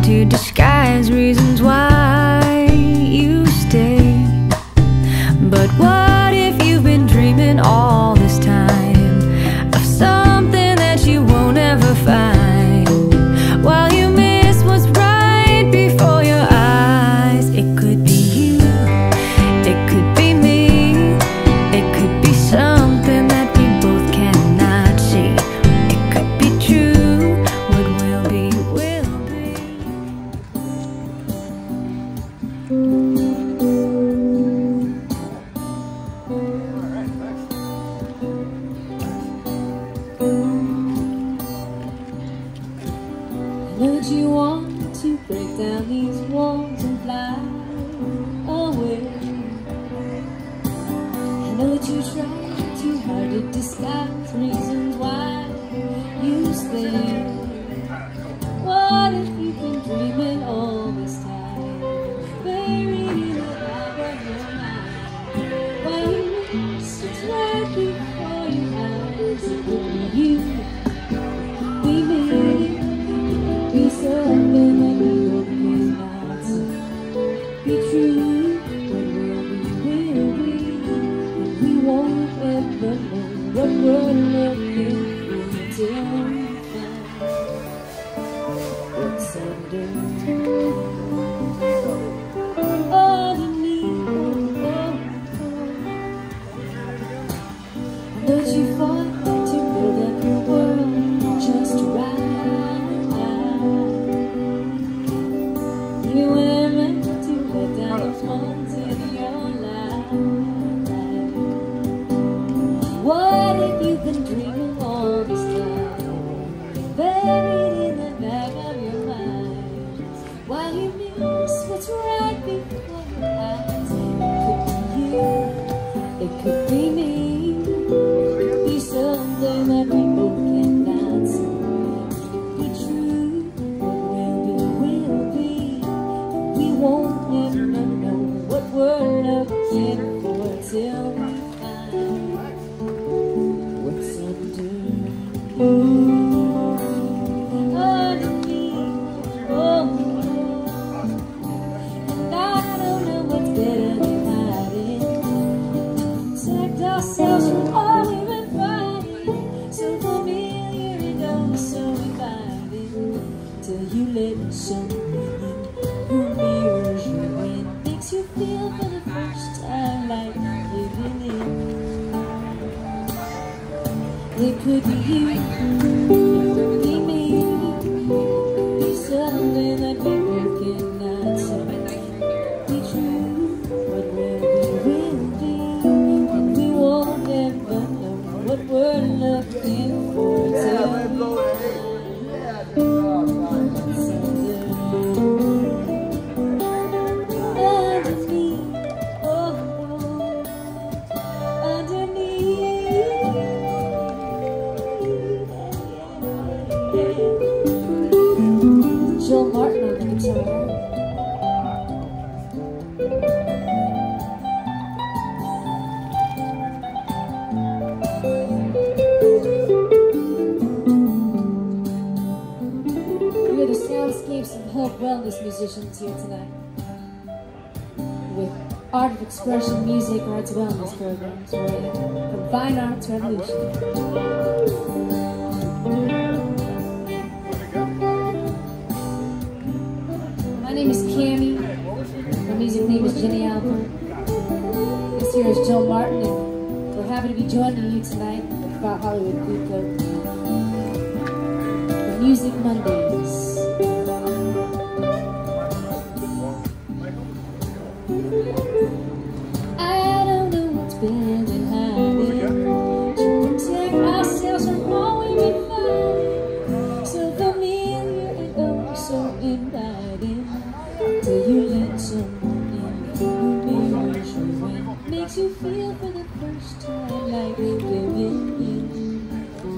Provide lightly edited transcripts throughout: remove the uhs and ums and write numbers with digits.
to disguise reasons why you stay. But what if you've been dreaming all this time of something that you won't ever find, while you miss what's right before your eyes? It could be you, it could be me, it could be something that we both cannot see. It could be true, what will be, will be. I know that you want to break down these walls and fly away. I know that you try too hard to disguise reasons why you stay. What if you've been dreaming all this time, buried in the back of your mind, while you miss what's right before your eyes? It could be you, be me, be something that we both cannot see. Be true, what will be, and we won't ever know what we're looking for until we find what's underneath. I know that you fought to build up your world just right. You were meant to let down those months in your life. What if you've been dreaming all this time, buried in the back of your mind, while you miss what's right before your eyes? It could be you, it could be me, be something that we both cannot see. Be true, what will be, we won't ever know what we're looking for till we find what's underneath. And I don't know what's better than hiding, protect ourselves from all we've been fighting. So familiar and oh so inviting, till you let someone in who mirrors you and makes you feel for the first time like living in. It could be you, be me, be something that we both cannot see. Be true, what will be, and we won't ever know what we're looking for till we find what's underneath. Oh, underneath. Joel Martin on the guitar. We're the Soundscapes and Health Wellness musicians here tonight, with Art of Expression Music Arts Wellness programs from Fine Arts Revolution. My name is Cammie. My music name is Jenny Alpert. This here is Joel Martin, and we're happy to be joining you tonight at Far Hollywood Food Court for Music Mondays. I don't know what's been hiding, to protect ourselves from all we've been fighting. So familiar and oh so inviting, till you let someone in who mirrors you and makes you feel for the first time like living in.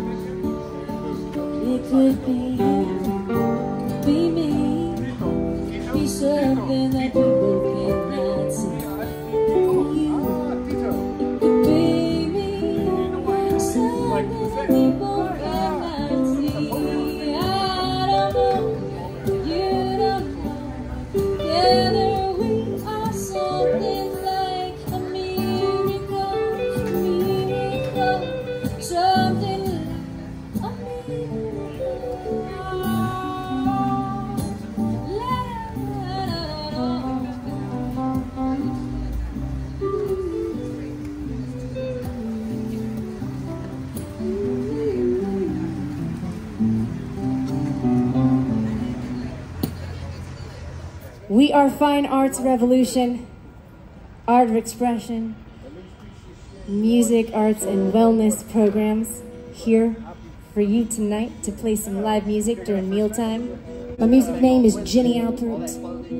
It could be you, be me, be something that we both cannot see. It could be me, something that we both cannot see. I don't know, you don't We are Fine Arts Revolution, art of expression, music, arts, and wellness programs here for you tonight to play some live music during mealtime. My music name is Jenny Alpert.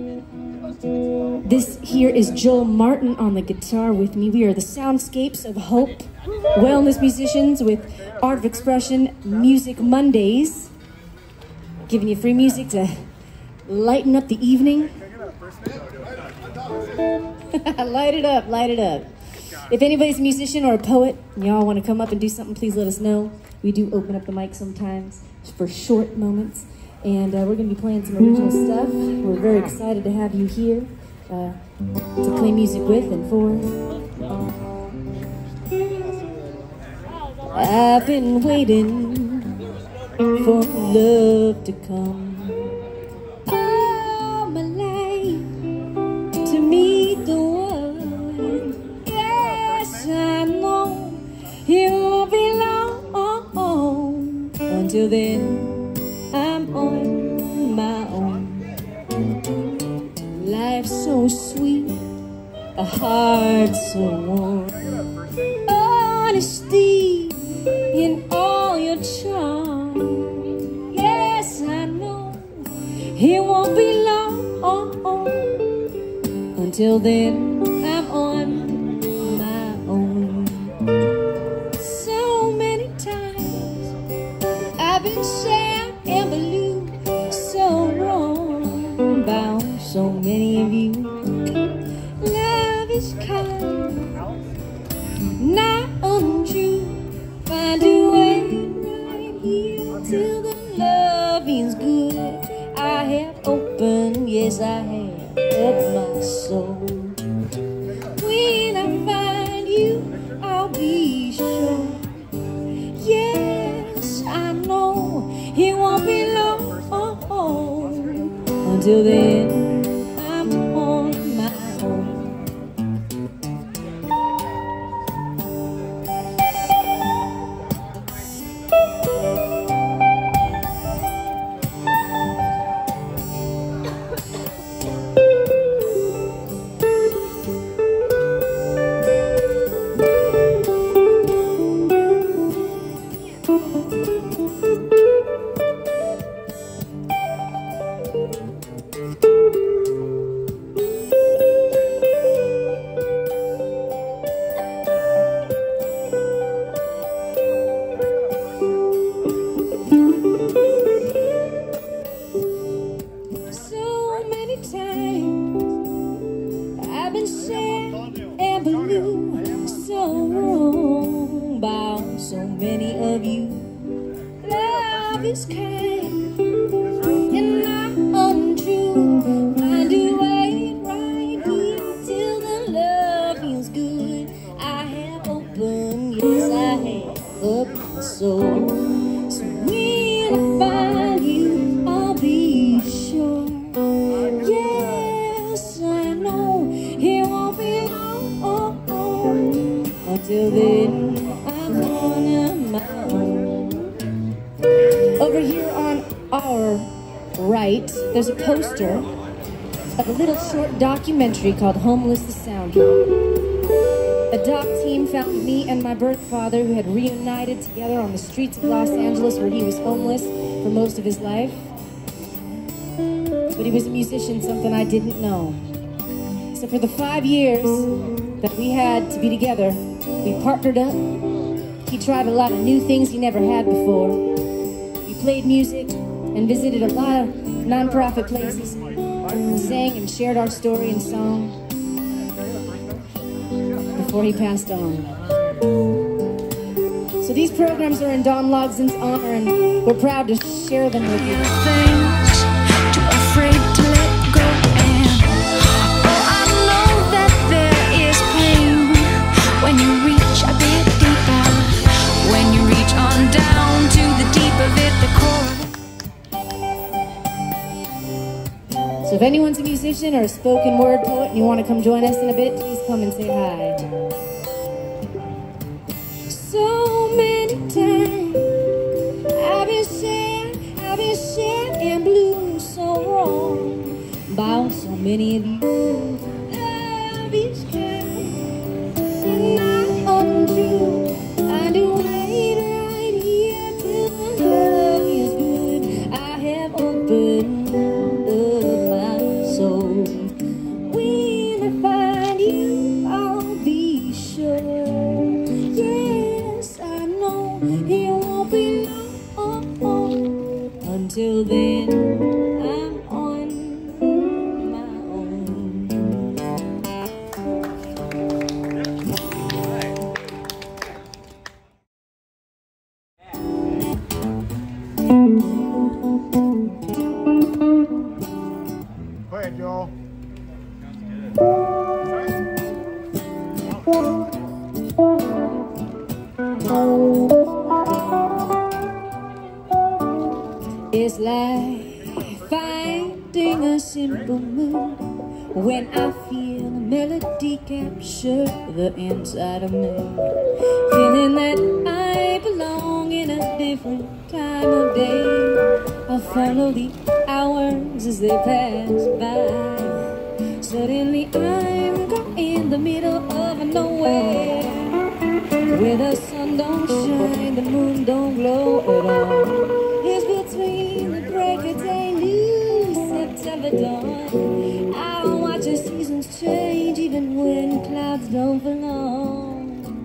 This here is Joel Martin on the guitar with me. We are the Soundscapes of Hope, wellness musicians with Art of Expression Music Mondays, giving you free music to lighten up the evening. Light it up, light it up. If anybody's a musician or a poet and y'all want to come up and do something, please let us know. We do open up the mic sometimes for short moments. And we're going to be playing some original stuff. We're very excited to have you here to play music with and for. I've been waiting for love to come. All my life to meet the one. Yes, I know it won't be long. Until then, I'm on my own. Life's so sweet, a heart so warm. Honesty in all your charm. Yes, I know it won't be long. Until then, I'm on my own. So many times I've been sad and blue, so wrong about so many of you. Love is kind, not untrue. Find a way right here till the loving's good. I have opened, yes I have, up my soul. When I find you, I'll be sure. Yes, I know it won't be long. Until then, I'm on my own. Until then, I'm on my own. Over here on our right, there's a poster of a little short documentary called Homeless the Soundtrack. A doc team found me and my birth father, who had reunited together on the streets of Los Angeles, where he was homeless for most of his life. But he was a musician, something I didn't know. So for the 5 years that we had to be together, we partnered up. He tried a lot of new things he never had before. We played music and visited a lot of non-profit places, and sang and shared our story in song before he passed on. So these programs are in Don Logsdon's honor, and we're proud to share them with you. Things too afraid to let go, and oh, I know that there is pain when you reach a bit deeper, when you reach on down to the deep of it, the core of it. So if anyone's a musician or a spoken word poet and you want to come join us in a bit, please come and say hi. So many times I've been sad and blue, so wrong about so many of you. Love each kind, and I own you. I do wait right here till the love is good. I have opened up my soul. When I find you, I'll be sure. Yes, I know it won't be long. Until then, I'm on my own. Go ahead, Joel. It's like finding a simple mood when I feel a melody capture the inside of me. Feeling that I belong in a different time of day. I follow the hours as they pass by. Suddenly I'm caught in the middle of nowhere, where the sun don't shine, the moon don't glow at all. It's between the break of day, new September dawn. I watch the seasons change even when clouds don't belong.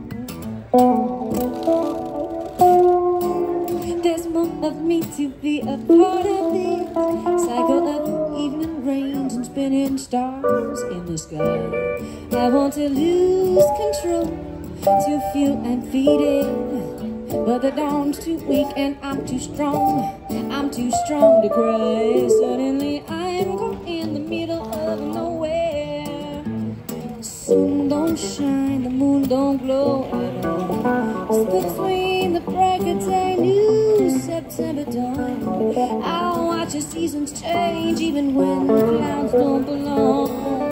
There's more of me to be a part of this cycle of evening rains and spinning stars in the sky. I want to lose control, to feel and feed it, but the dawn's too weak and I'm too strong. I'm too strong to cry. Suddenly I'm caught in the middle of nowhere. The sun don't shine, the moon don't glow at all. It's between the break of day, new September dawn. I'll watch the seasons change even when the clouds don't belong.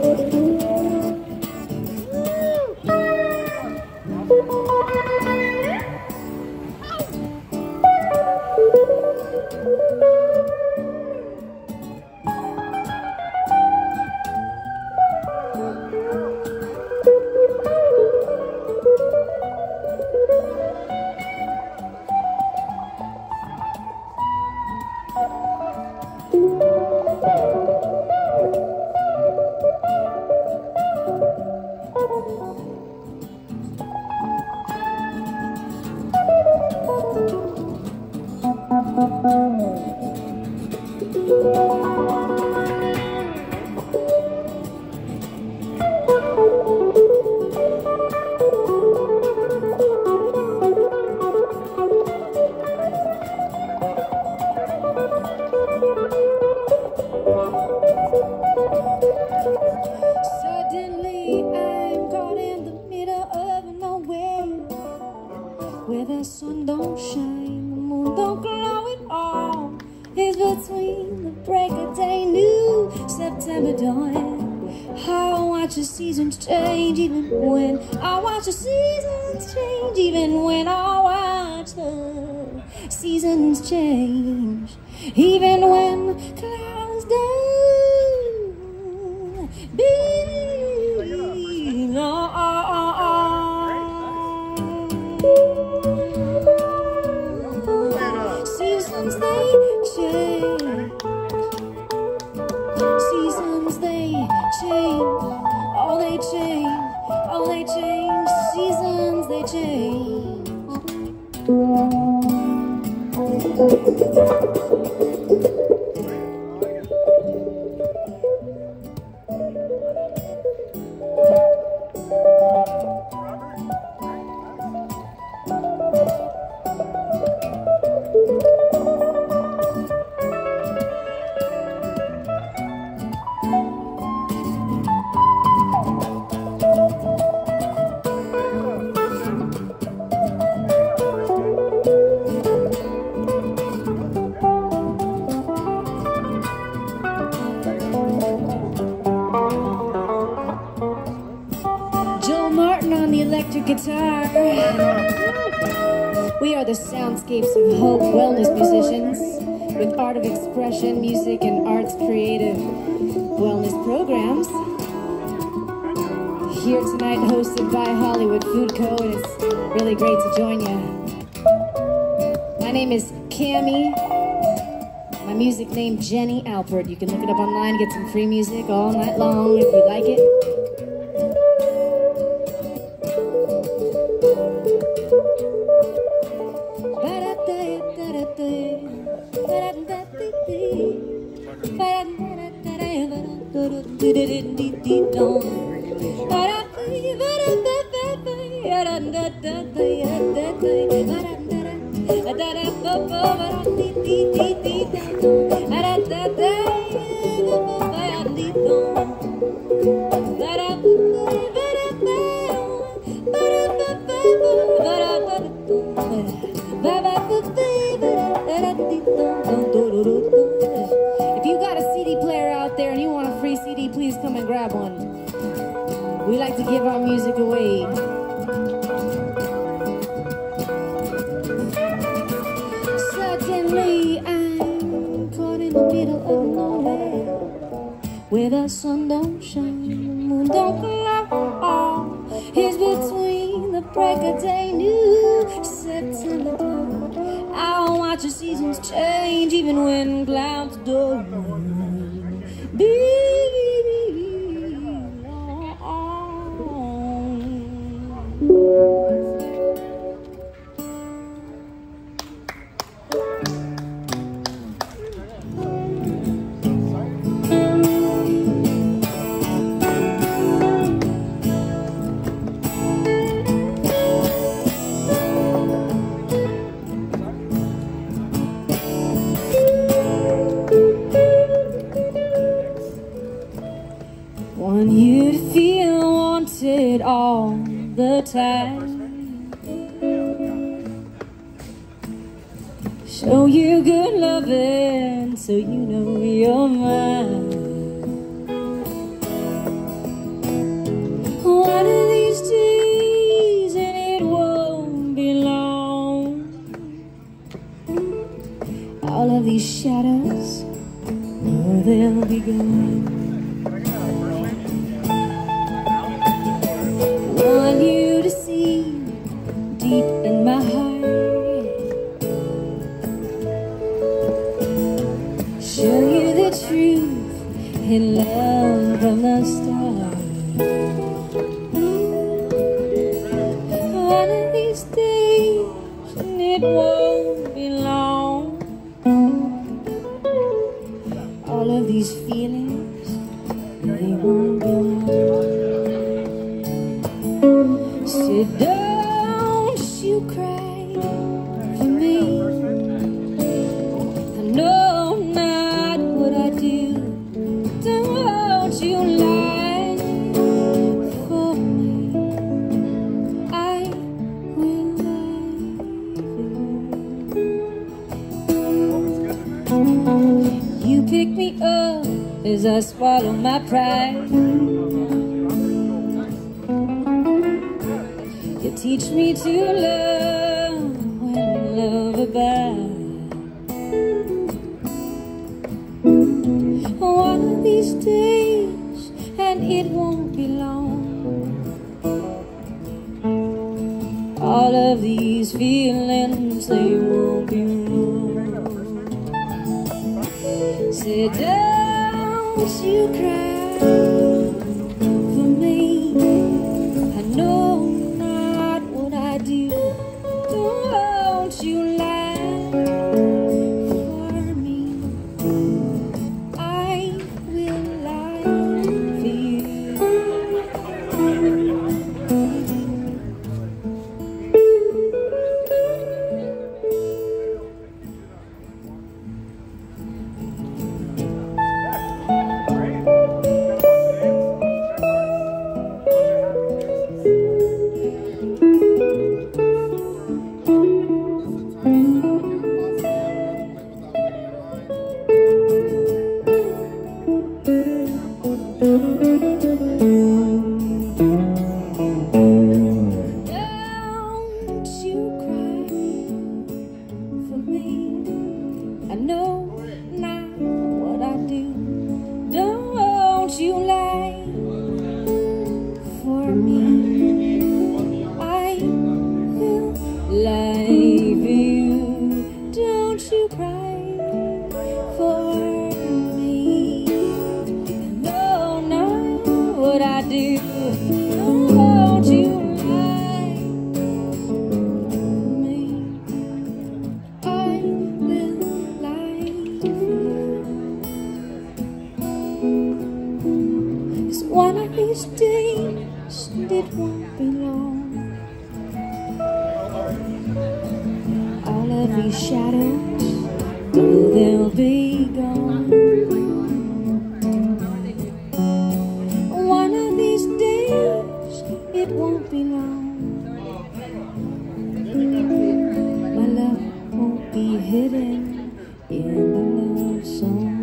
Suddenly I'm caught in the middle of nowhere, where the sun don't shine, the moon don't glow at all. It's between the break of day, new September dawn. I watch the seasons change even when I watch the seasons change even when I watch the seasons change even when clouds don't belong. Seasons they change. Seasons they change. Oh they change. Oh they change. Seasons they change. Electric guitar. We are the Soundscapes of Hope Wellness musicians. with art of expression, music, and arts creative wellness programs. Here tonight, hosted by Hollywood Food Co., and it's really great to join you. My name is Cammie. My music name, Jenny Alpert. You can look it up online, get some free music all night long if you like it. If you got a CD player out there and you want a free CD, please come and grab one. We like to give our music away. Suddenly I'm caught in the middle of nowhere, where the sun don't shine, the moon don't glow. It's between the break of day, new September dawn. I'll watch the seasons change, even when clouds don't be. Want you to feel wanted all the time. Show you good loving so you know you're mine. One of these days and it won't be long, all of these shadows, oh, they'll be gone. Want you to see deep in my heart, show you the truth in love from the start. One of these days, and it won't be long, all of these feelings, they won't be long. So don't you cry for me. I know not what I do. Don't you lie for me. I will lie for you. You pick me up as I swallow my pride. You teach me to love when love abides. One of these days, and it won't be long, all of these feelings, they won't be wrong. Say, don't you cry for me. I know don't you lie for me. I will lie for you. though they'll be gone. One of these days, it won't be long. My love won't be hidden in the love song.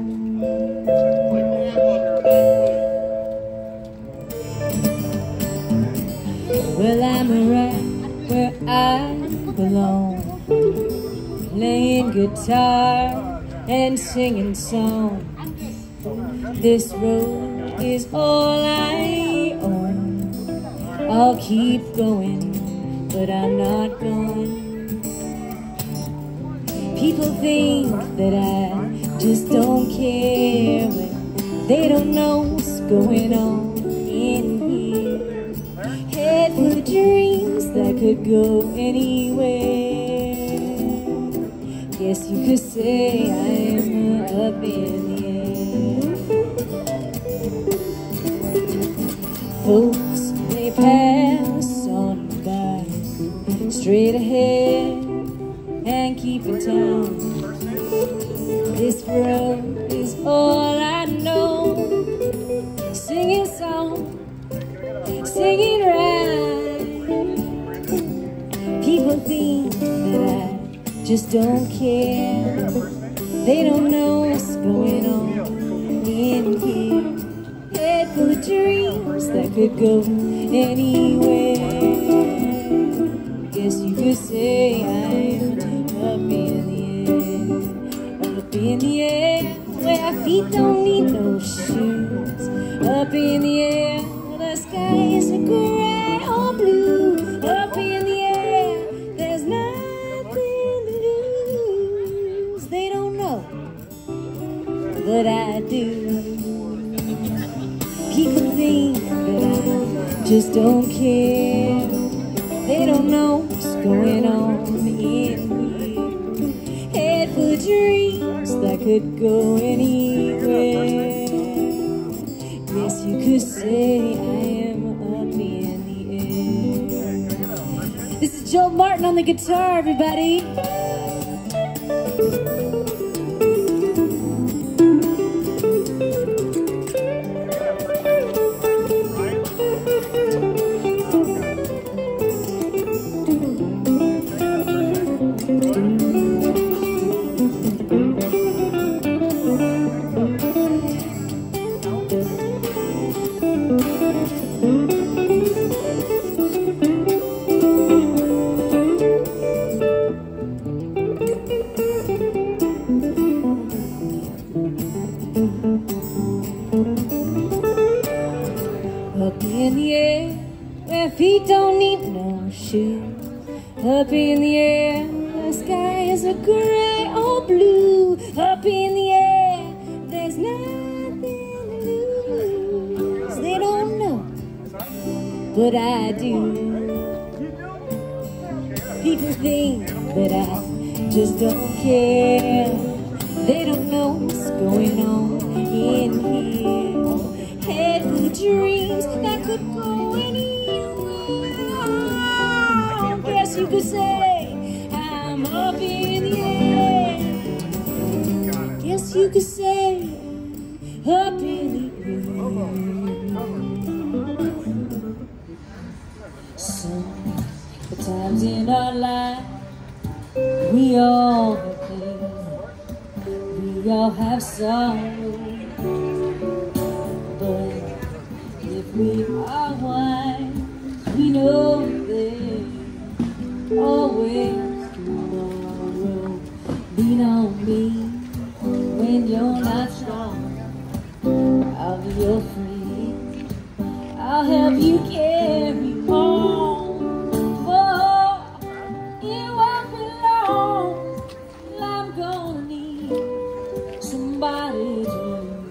Well, I'm right where I belong, playing guitar and singing songs. This road is all I own. I'll keep going, but I'm not going. People think that I just don't care, but they don't know what's going on in here. Head full of dreams that could go anywhere. Guess you could say I'm up in the air. Folks, they pass on by, straight ahead and keep in town. This road is all I know. Singing songs, singing right. People think that I just don't care. They don't know what's going on in here. Head full of dreams that could go anywhere. Guess you could say I'm up in the air. Up in the air, where our feet don't need no shoes. Up in the air, the sky is a gray or blue. Up in the air, there's nothing to lose. They don't know, but I do. People think that I just don't care. They don't know what's going on in here. Head full of dreams that could go anywhere. Yes, you could say I am up in the air. This is Joe Martin on the guitar, everybody. Up in the air, where feet don't need no shoes. Up in the air, the sky is a gray or blue. Up in the air, there's nothing to lose. They don't know, but I do. People think that I just don't care. They don't know what's going on in here. Head full of dreams that could go anywhere. Guess you could say I'm up in the air. Guess you could say up in the air. Sometimes in our life we all have pain, we all have sorrow. If we are wise, we know there's always tomorrow. Lean on me when you're not strong. I'll be your friend. I'll help you carry on. For it won't be long. I'm gonna need somebody to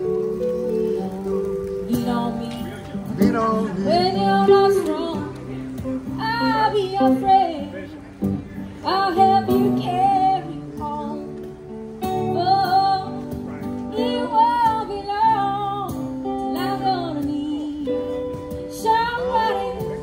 lean on me. When you're not strong, I'll be your friend. I'll help you carry on. Oh, it won't be long. I'm gonna need somebody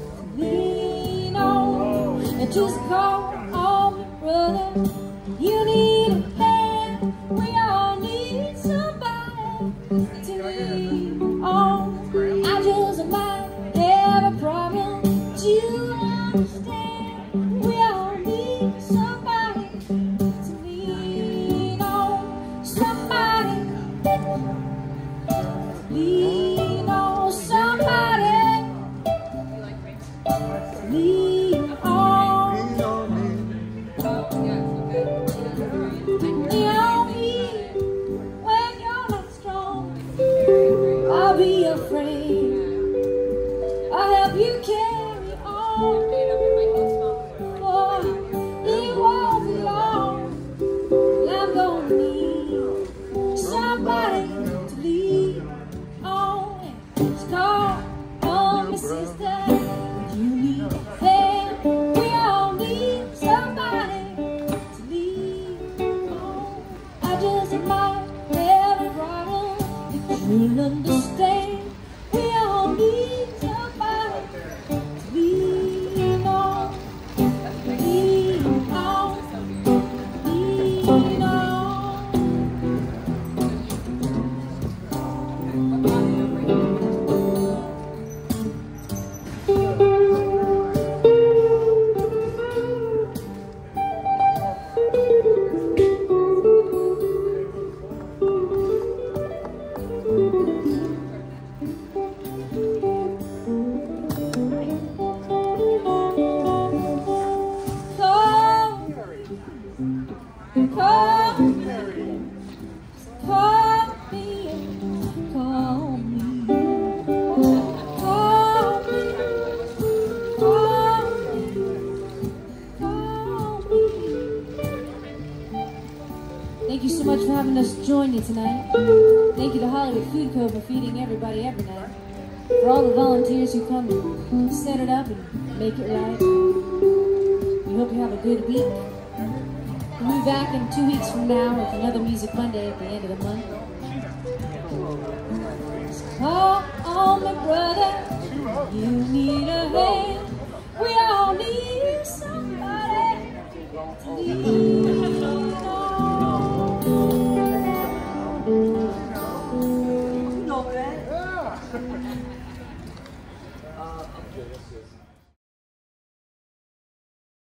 might have a problem, but you'll understand. We all need somebody to lean on, lean on, lean on. Thank you so much for having us join you tonight. Thank you to Hollywood Food Co. for feeding everybody every night. For all the volunteers who come and set it up and make it right. We hope you have a good week. We'll be back in 2 weeks from now with another Music Monday at the end of the month. Call on me, brother. You need a hand. We all need somebody to lean on. Yeah.